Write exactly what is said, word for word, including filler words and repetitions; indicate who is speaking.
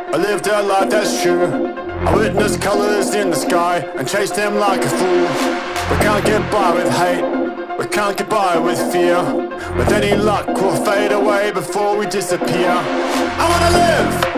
Speaker 1: I lived a life that's true. I witnessed colors in the sky and chased them like a fool. We can't get by with hate, we can't get by with fear. With any luck we'll fade away before we disappear. I wanna live